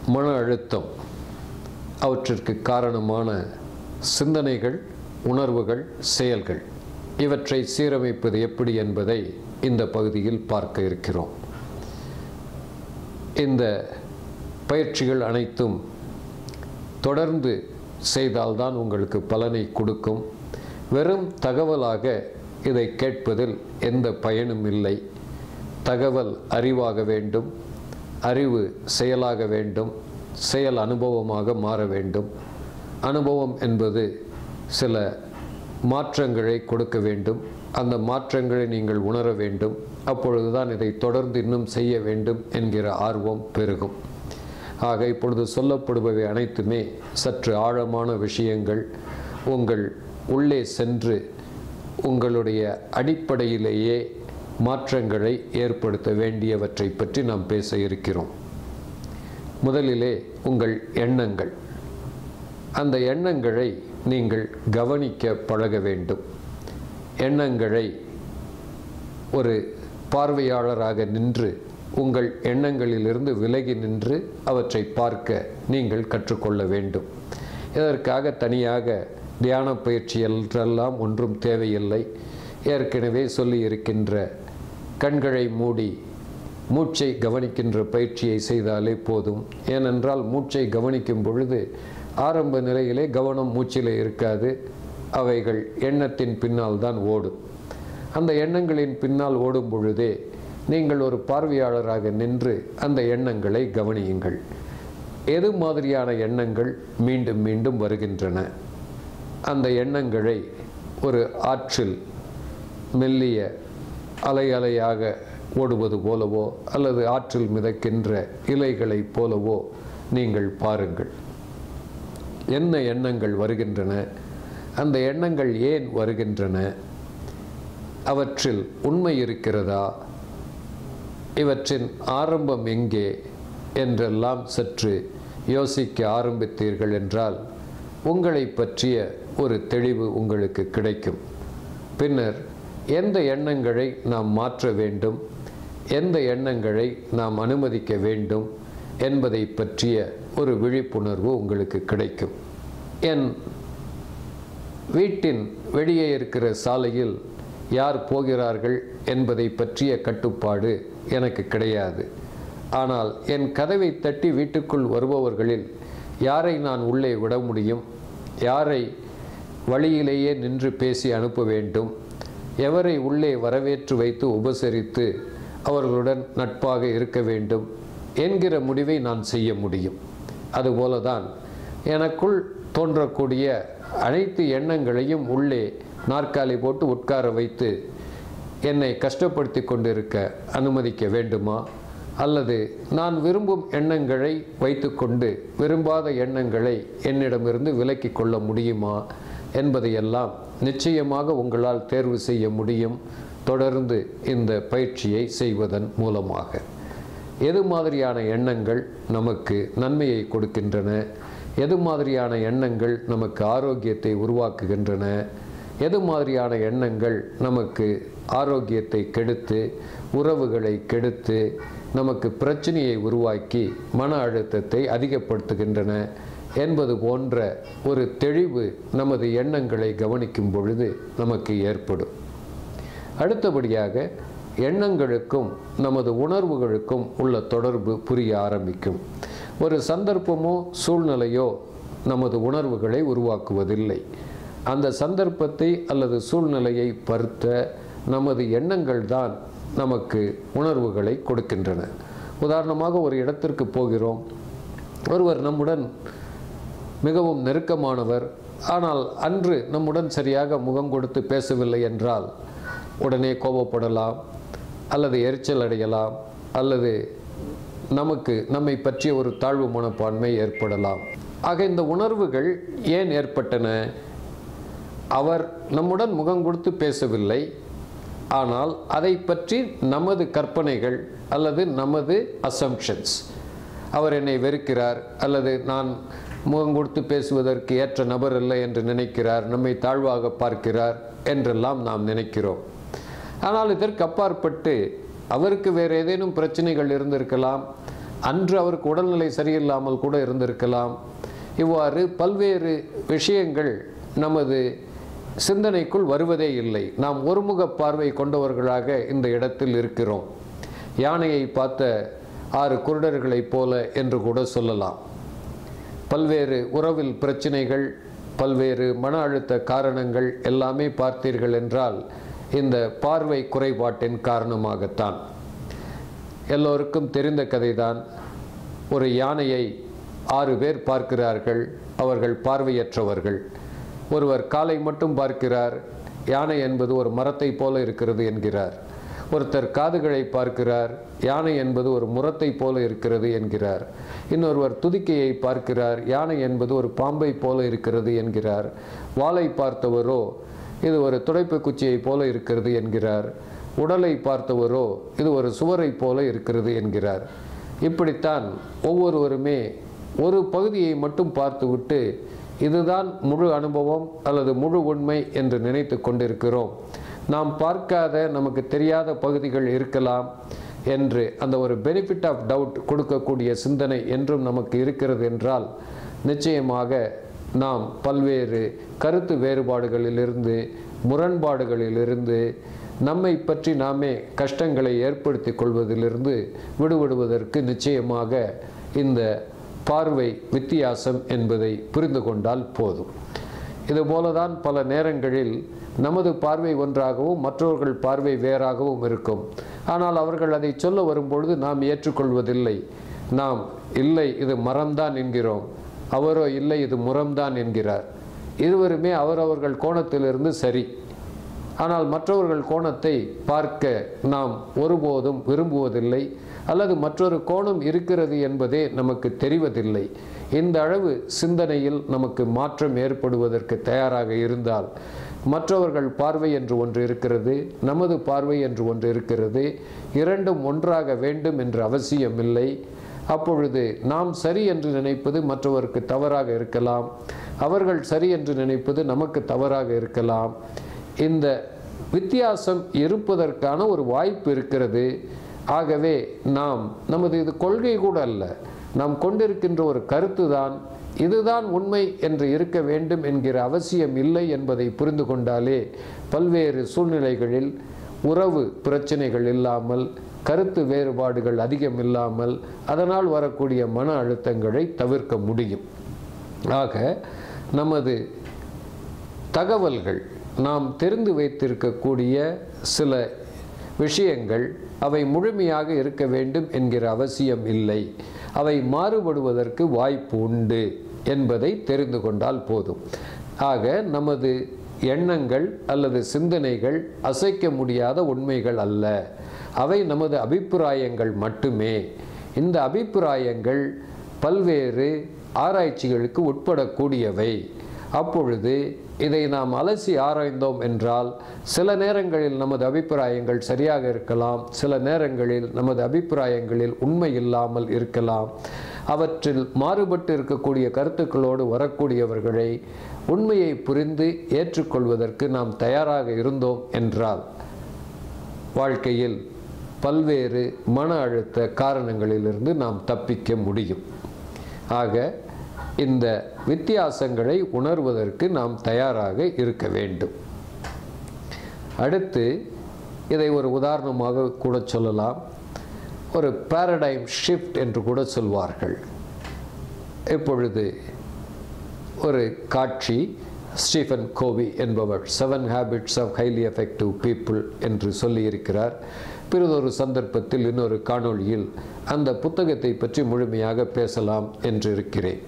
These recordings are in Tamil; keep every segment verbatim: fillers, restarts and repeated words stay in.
மன அழுத்தம், அவற்றிற்கு காரணமான சிந்தனைகள், உணர்வுகள், செயல்கள், இவற்றை சீரமைப்பது எப்படி என்பதை இந்த பகுதியில் பார்க்க இருக்கிறோம். இந்த பயிற்சிகள் அனைத்தும் தொடர்ந்து செய்தால்தான் உங்களுக்கு பலனை கொடுக்கும். வெறும் தகவலாக இதை கேட்பதில் எந்த பயனும் இல்லை. தகவல் அறிவாக வேண்டும், அறிவு செயலாக வேண்டும், செயல் அனுபவமாக மாற வேண்டும். அனுபவம் என்பது சில மாற்றங்களை கொடுக்க வேண்டும். அந்த மாற்றங்களை நீங்கள் உணர வேண்டும். அப்பொழுதுதான் இதை தொடர்ந்து இன்னும் செய்ய வேண்டும் என்கிற ஆர்வம் பெருகும். ஆக இப்பொழுது சொல்லப்படுபவை அனைத்துமே சற்று ஆழமான விஷயங்கள். உங்கள் உள்ளே சென்று உங்களுடைய அடிப்படையிலேயே மாற்றங்களை ஏற்படுத்த வேண்டியவற்றை பற்றி நாம் பேச இருக்கிறோம். முதலிலே உங்கள் எண்ணங்கள். அந்த எண்ணங்களை நீங்கள் கவனிக்க பழக வேண்டும். எண்ணங்களை ஒரு பார்வையாளராக நின்று உங்கள் எண்ணங்களிலிருந்து விலகி நின்று அவற்றை பார்க்க நீங்கள் கற்றுக்கொள்ள வேண்டும். இதற்காக தனியாக தியான பயிற்சி என்றெல்லாம் ஒன்றும் தேவையில்லை. ஏற்கனவே சொல்லி இருக்கின்ற கண்களை மூடி மூச்சை கவனிக்கின்ற பயிற்சியை செய்தாலே போதும். ஏனென்றால் மூச்சை கவனிக்கும் பொழுது ஆரம்ப நிலையிலே கவனம் மூச்சிலே இருக்காது. அவைகள் எண்ணத்தின் பின்னால் தான் ஓடும். அந்த எண்ணங்களின் பின்னால் ஓடும் பொழுதே நீங்கள் ஒரு பார்வையாளராக நின்று அந்த எண்ணங்களை கவனியுங்கள். எது மாதிரியான எண்ணங்கள் மீண்டும் மீண்டும் வருகின்றன? அந்த எண்ணங்களை ஒரு ஆற்றில் மெல்லிய அலை அலையாக ஓடுவது போலவோ அல்லது ஆற்றில் மிதக்கின்ற இலைகளைப் போலவோ நீங்கள் பாருங்கள். என்ன எண்ணங்கள் வருகின்றன? அந்த எண்ணங்கள் ஏன் வருகின்றன? அவற்றில் உண்மை இருக்கிறதா? இவற்றின் ஆரம்பம் எங்கே என்றெல்லாம் சற்று யோசிக்க ஆரம்பித்தீர்கள் என்றால் உங்களை பற்றிய ஒரு தெளிவு உங்களுக்கு கிடைக்கும். பின்னர் எந்த எண்ணங்களை நாம் மாற்ற வேண்டும், எந்த எண்ணங்களை நாம் அனுமதிக்க வேண்டும் என்பதை பற்றிய ஒரு விழிப்புணர்வு உங்களுக்கு கிடைக்கும். என் வீட்டின் வெளியே இருக்கிற சாலையில் யார் போகிறார்கள் என்பதை பற்றிய கட்டுப்பாடு எனக்கு கிடையாது. ஆனால் என் கதவை தட்டி வீட்டுக்குள் வருபவர்களில் யாரை நான் உள்ளே விட முடியும், யாரை வழியிலேயே நின்று பேசி அனுப்ப வேண்டும், எவரை உள்ளே வரவேற்று வைத்து உபசரித்து அவர்களுடன் நட்பாக இருக்க வேண்டும் என்கிற முடிவை நான் செய்ய முடியும். அதுபோலதான் எனக்குள் தோன்றக்கூடிய அனைத்து எண்ணங்களையும் உள்ளே நாற்காலி போட்டு உட்கார வைத்து என்னை கஷ்டப்படுத்தி கொண்டிருக்க அனுமதிக்க வேண்டுமா? அல்லது நான் விரும்பும் எண்ணங்களை வைத்துக்கொண்டு விரும்பாத எண்ணங்களை என்னிடமிருந்து விலக்கி கொள்ள முடியுமா என்பதையெல்லாம் நிச்சயமாக உங்களால் தேர்வு செய்ய முடியும். தொடர்ந்து இந்த பயிற்சியை செய்வதன் மூலமாக எது மாதிரியான எண்ணங்கள் நமக்கு நன்மையை கொடுக்கின்றன, எது மாதிரியான எண்ணங்கள் நமக்கு ஆரோக்கியத்தை உருவாக்குகின்றன, எது மாதிரியான எண்ணங்கள் நமக்கு ஆரோக்கியத்தை கெடுத்து உறவுகளை கெடுத்து நமக்கு பிரச்சனையை உருவாக்கி மன அழுத்தத்தை அதிகப்படுத்துகின்றன என்பது போன்ற ஒரு தெளிவு நமது எண்ணங்களை கவனிக்கும் பொழுது நமக்கு ஏற்படும். அடுத்தபடியாக எண்ணங்களுக்கும் நமது உணர்வுகளுக்கும் உள்ள தொடர்பு புரிய ஆரம்பிக்கும். ஒரு சந்தர்ப்பமோ சூழ்நிலையோ நமது உணர்வுகளை உருவாக்குவதில்லை. அந்த சந்தர்ப்பத்தை அல்லது சூழ்நிலையை பொறுத்த நமது எண்ணங்கள் தான் நமக்கு உணர்வுகளை கொடுக்கின்றன. உதாரணமாக ஒரு இடத்திற்கு போகிறோம். ஒருவர் நம்முடன் மிகவும் நெருக்கமானவர், ஆனால் அன்று நம்முடன் சரியாக முகம் கொடுத்து பேசவில்லை என்றால் உடனே கோபப்படலாம், அல்லது எரிச்சல் அடையலாம், அல்லது நமக்கு நம்மை பற்றிய ஒரு தாழ்வு மனப்பான்மை ஏற்படலாம். ஆக இந்த உணர்வுகள் ஏன் ஏற்பட்டன? அவர் நம்முடன் முகம் கொடுத்து பேசவில்லை, ஆனால் அதை பற்றி நமது கற்பனைகள் அல்லது நமது அசம்ஷன்ஸ், அவர் என்னை வெறுக்கிறார் அல்லது நான் முகம் கொடுத்து பேசுவதற்கு ஏற்ற நபர் இல்லை என்று நினைக்கிறார், நம்மை தாழ்வாக பார்க்கிறார் என்றெல்லாம் நாம் நினைக்கிறோம். ஆனால் இதற்கு அப்பாற்பட்டு அவருக்கு வேறு ஏதேனும் பிரச்சனைகள் இருந்திருக்கலாம், அன்று அவருக்கு உடல்நிலை சரியில்லாமல் கூட இருந்திருக்கலாம். இவ்வாறு பல்வேறு விஷயங்கள் நமது சிந்தனைக்குள் வருவதே இல்லை. நாம் ஒருமுக பார்வை கொண்டவர்களாக இந்த இடத்தில் இருக்கிறோம். யானையை பார்த்த ஆறு குருடர்களைப் போல என்று கூட சொல்லலாம். பல்வேறு உறவில் பிரச்சனைகள், பல்வேறு மன அழுத்த காரணங்கள் எல்லாமே பார்த்தீர்கள் என்றால் இந்த பார்வை குறைபாட்டின் காரணமாகத்தான். எல்லோருக்கும் தெரிந்த கதைதான். ஒரு யானையை ஆறு பேர் பார்க்கிறார்கள். அவர்கள் பார்வையற்றவர்கள். ஒருவர் காலை மட்டும் பார்க்கிறார். யானை என்பது ஒரு மரத்தை போல இருக்கிறது என்கிறார். ஒருத்தர் காதுகளை பார்க்கிறார். யானை என்பது ஒரு முரத்தை போல இருக்கிறது என்கிறார். இன்னொருவர் துதிக்கையை பார்க்கிறார். யானை என்பது ஒரு பாம்பை போல இருக்கிறது என்கிறார். வாளை பார்த்தவரோ இது ஒரு துடைப்பு குச்சியை போல இருக்கிறது என்கிறார். உடலை பார்த்தவரோ இது ஒரு சுவரை போல இருக்கிறது என்கிறார். இப்படித்தான் ஒவ்வொருவருமே ஒரு பகுதியை மட்டும் பார்த்துவிட்டு இதுதான் முழு அனுபவம் அல்லது முழு உண்மை என்று நினைத்து கொண்டிருக்கிறோம். நாம் பார்க்காத, நமக்கு தெரியாத பகுதிகள் இருக்கலாம் என்று அந்த ஒரு பெனிஃபிட் ஆஃப் டவுட் கொடுக்கக்கூடிய சிந்தனை என்றும் நமக்கு இருக்கிறது என்றால் நிச்சயமாக நாம் பல்வேறு கருத்து வேறுபாடுகளிலிருந்து, முரண்பாடுகளிலிருந்து, நம்மை பற்றி நாமே கஷ்டங்களை ஏற்படுத்தி கொள்வதிலிருந்து விடுபடுவதற்கு நிச்சயமாக இந்த பார்வை வித்தியாசம் என்பதை புரிந்து கொண்டால் போதும். இதுபோலதான் பல நேரங்களில் நமது பார்வை ஒன்றாகவும் மற்றவர்கள் பார்வை வேறாகவும் இருக்கும். ஆனால் அவர்கள் அதை சொல்ல வரும்பொழுது நாம் ஏற்றுக்கொள்வதில்லை. நாம் இல்லை இது மரம்தான் என்கிறோம். அவரோ இல்லை இது முரம்தான் என்கிறார். இருவருமே அவரவர்கள் கோணத்திலிருந்து சரி. ஆனால் மற்றவர்கள் கோணத்தை பார்க்க நாம் ஒருபோதும் விரும்புவதில்லை, அல்லது மற்றொரு கோணம் இருக்கிறது என்பதே நமக்கு தெரிவதில்லை. இந்த அளவு சிந்தனையில் நமக்கு மாற்றம் ஏற்படுவதற்கு தயாராக இருந்தால், மற்றவர்கள் பார்வை என்று ஒன்று இருக்கிறது, நமது பார்வை என்று ஒன்று இருக்கிறது, இரண்டும் ஒன்றாக வேண்டும் என்ற அவசியமில்லை. அப்பொழுது நாம் சரி என்று நினைப்பது மற்றவருக்கு தவறாக இருக்கலாம், அவர்கள் சரி என்று நினைப்பது நமக்கு தவறாக இருக்கலாம். இந்த வித்தியாசம் இருப்பதற்கான ஒரு வாய்ப்பு இருக்கிறது. ஆகவே நாம் நமது இது கொள்கை கூட அல்ல, நாம் கொண்டிருக்கின்ற ஒரு கருத்து தான் இதுதான் உண்மை என்று இருக்க வேண்டும் என்கிற அவசியம் இல்லை என்பதை புரிந்து கொண்டாலே பல்வேறு சூழ்நிலைகளில் உறவு பிரச்சனைகள் இல்லாமல், கருத்து வேறுபாடுகள் அதிகம் இல்லாமல், அதனால் வரக்கூடிய மன அழுத்தங்களை தவிர்க்க முடியும். ஆக நமது தகவல்கள், நாம் தெரிந்து வைத்திருக்கக்கூடிய சில விஷயங்கள் அவை முழுமையாக இருக்க வேண்டும் என்கிற அவசியம் இல்லை. அவை மாறுபடுவதற்கு வாய்ப்பு உண்டு என்பதை தெரிந்து கொண்டால் போதும். ஆக நமது எண்ணங்கள் அல்லது சிந்தனைகள் அசைக்க முடியாத உண்மைகள் அல்ல. அவை நமது அபிப்பிராயங்கள் மட்டுமே. இந்த அபிப்பிராயங்கள் பல்வேறு ஆராய்ச்சிகளுக்கு உட்படக்கூடியவை. அப்பொழுது இதை நாம் அலசி ஆராய்ந்தோம் என்றால் சில நேரங்களில் நமது அபிப்பிராயங்கள் சரியாக இருக்கலாம், சில நேரங்களில் நமது அபிப்பிராயங்களில் உண்மை இல்லாமல் இருக்கலாம். அவற்றில் மாறுபட்டு இருக்கக்கூடிய கருத்துக்களோடு வரக்கூடியவர்களை உண்மையை புரிந்து ஏற்றுக்கொள்வதற்கு நாம் தயாராக இருந்தோம் என்றால் வாழ்க்கையில் பல்வேறு மன அழுத்த காரணங்களிலிருந்து நாம் தப்பிக்க முடியும். ஆக இந்த வித்தியாசங்களை உணர்வதற்கு நாம் தயாராக இருக்க வேண்டும். அடுத்து இதை ஒரு உதாரணமாக கூட சொல்லலாம். ஒரு பாரடைம் ஷிஃப்ட் என்று கூட சொல்வார்கள். இப்பொழுது ஒரு காட்சி, ஸ்டீஃபன் கோவி என்பவர் seven habits of highly effective people என்று சொல்லியிருக்கிறார். பிறதொரு சந்தர்ப்பத்தில் இன்னொரு காணொளியில் அந்த புத்தகத்தை பற்றி முழுமையாக பேசலாம் என்று இருக்கிறேன்.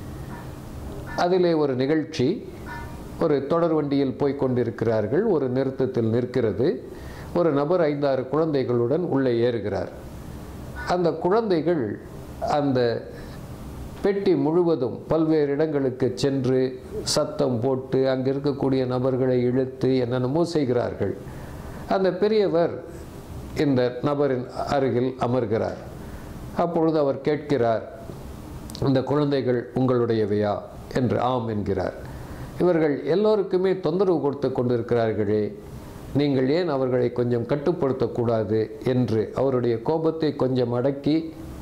அதிலே ஒரு நிகழ்ச்சி, ஒரு தொடர் வண்டியில் போய் கொண்டிருக்கிறார்கள். ஒரு நிறுத்தத்தில் நிற்கிறது. ஒரு நபர் ஐந்தாறு குழந்தைகளுடன் உள்ளே ஏறுகிறார். அந்த குழந்தைகள் அந்த பெட்டி முழுவதும் பல்வேறு இடங்களுக்கு சென்று சத்தம் போட்டு அங்கே இருக்கக்கூடிய நபர்களை இழுத்து என்னென்னமோ செய்கிறார்கள். அந்த பெரியவர் இந்த நபரின் அருகில் அமர்கிறார். அப்பொழுது அவர் கேட்கிறார், இந்த குழந்தைகள் உங்களுடையவையா என்று ஆம் என்கிறார். இவர்கள் எல்லோருக்குமே தொந்தரவு கொடுத்து கொண்டிருக்கிறார்களே, நீங்கள் ஏன் அவர்களை கொஞ்சம் கட்டுப்படுத்தக்கூடாது என்று அவருடைய கோபத்தை கொஞ்சம் அடக்கி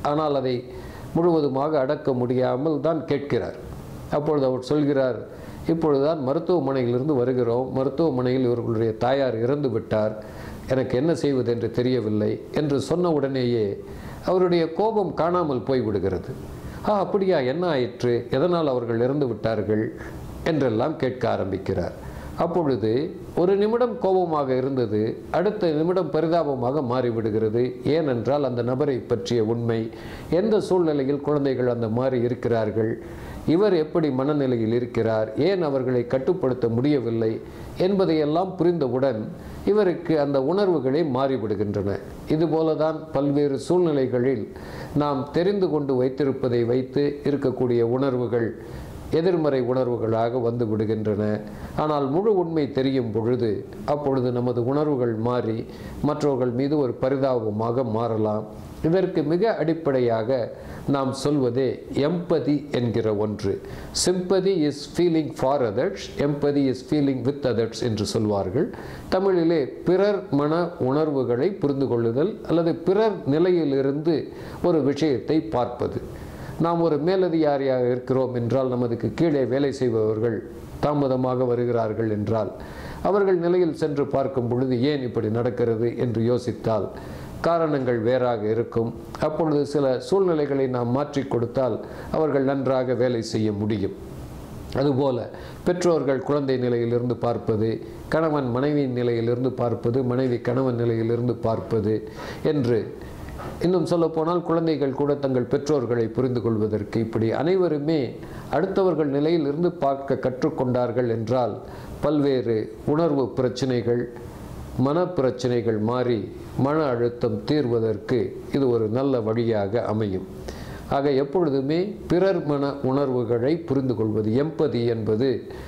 ஆனால் அதை முழுவதுமாக அடக்க முடியாமல் தான் கேட்கிறார். அப்பொழுது அவர் சொல்கிறார், இப்பொழுதுதான் மருத்துவமனையிலிருந்து வருகிறோம், மருத்துவமனையில் இவர்களுடைய தாயார் இறந்து விட்டார், எனக்கு என்ன செய்வது என்று தெரியவில்லை என்று சொன்ன உடனேயே அவருடைய கோபம் காணாமல் போய்விடுகிறது. ஆ அப்படியா, என்ன ஆயிற்று, எதனால் அவர்கள் இறந்து விட்டார்கள் என்றெல்லாம் கேட்க ஆரம்பிக்கிறார். அப்பொழுது ஒரு நிமிடம் கோபமாக இருந்தது, அடுத்த நிமிடம் பரிதாபமாக மாறிவிடுகிறது. ஏனென்றால் அந்த நபரை பற்றிய உண்மை, எந்த சூழ்நிலையில் குழந்தைகள் அந்த மாதிரி இருக்கிறார்கள், இவர் எப்படி மனநிலையில் இருக்கிறார், ஏன் அவர்களை கட்டுப்படுத்த முடியவில்லை என்பதையெல்லாம் புரிந்தவுடன் இவருக்கு அந்த உணர்வுகளே மாறிவிடுகின்றன. இதுபோலதான் பல்வேறு சூழ்நிலைகளில் நாம் தெரிந்து கொண்டு வைத்திருப்பதை வைத்து இருக்கக்கூடிய உணர்வுகள் எதிர்மறை உணர்வுகளாக வந்து விடுகின்றன. ஆனால் முழு உண்மை தெரியும் பொழுது அப்பொழுது நமது உணர்வுகள் மாறி மற்றவர்கள் மீது ஒரு பரிதாபமாக மாறலாம். இதற்கு மிக அடிப்படையாக நாம் சொல்வதே எம்பதி என்கிற ஒன்று. Sympathy is feeling for others, empathy is feeling with others என்று சொல்வார்கள். தமிழிலே பிறர் மன உணர்வுகளை புரிந்து கொள்ளுதல் அல்லது பிறர் நிலையிலிருந்து ஒரு விஷயத்தை பார்ப்பது. நாம் ஒரு மேலதிகாரியாக இருக்கிறோம் என்றால், நமதுக்கு கீழே வேலை செய்பவர்கள் தாமதமாக வருகிறார்கள் என்றால், அவர்கள் நிலையில் சென்று பார்க்கும் பொழுது ஏன் இப்படி நடக்கிறது என்று யோசித்தால் காரணங்கள் வேறாக இருக்கும். அப்பொழுது சில சூழ்நிலைகளை நாம் மாற்றி கொடுத்தால் அவர்கள் நன்றாக வேலை செய்ய முடியும். அதுபோல பெற்றோர்கள் குழந்தை நிலையிலிருந்து பார்ப்பது, கணவன் மனைவியின் நிலையிலிருந்து பார்ப்பது, மனைவி கணவன் நிலையிலிருந்து பார்ப்பது என்று, இன்னும் சொல்லப்போனால் குழந்தைகள் கூட தங்கள் பெற்றோர்களை புரிந்து கொள்வதற்கு இப்படி அனைவருமே அடுத்தவர்கள் நிலையில் இருந்து பார்க்க கற்றுக்கொண்டார்கள் என்றால் பல்வேறு உணர்வு பிரச்சனைகள், மனப்பிரச்சனைகள் மாறி மன அழுத்தம் தீர்வதற்கு இது ஒரு நல்ல வழியாக அமையும். ஆக எப்பொழுதுமே பிறர் மன உணர்வுகளை புரிந்து கொள்வது, எம்பதி என்பது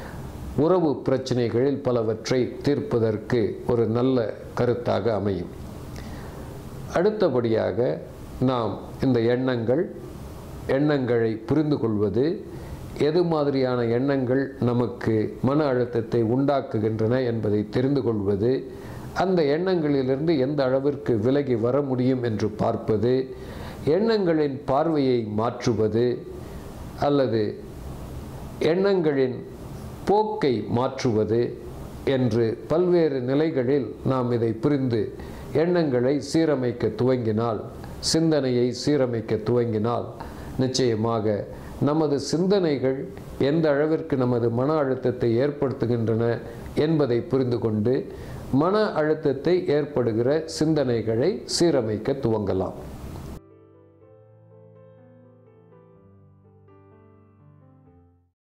உறவு பிரச்சனைகளில் பலவற்றை தீர்ப்பதற்கு ஒரு நல்ல கருத்தாக அமையும். அடுத்தபடியாக நாம் இந்த எண்ணங்கள் எண்ணங்களை புரிந்து கொள்வது, எது மாதிரியான எண்ணங்கள் நமக்கு மன அழுத்தத்தை உண்டாக்குகின்றன என்பதை தெரிந்து கொள்வது, அந்த எண்ணங்களிலிருந்து எந்த அளவிற்கு விலகி வர முடியும் என்று பார்ப்பது, எண்ணங்களின் பார்வையை மாற்றுவது அல்லது எண்ணங்களின் போக்கை மாற்றுவது என்று பல்வேறு நிலைகளில் நாம் இதை புரிந்து எண்ணங்களை சீரமைக்க துவங்கினால், சிந்தனையை சீரமைக்க துவங்கினால் நிச்சயமாக நமது சிந்தனைகள் எந்த அளவிற்கு நமது மன அழுத்தத்தை ஏற்படுத்துகின்றன என்பதை புரிந்து கொண்டு மன அழுத்தத்தை ஏற்படுகிற சிந்தனைகளை சீரமைக்க துவங்கலாம்.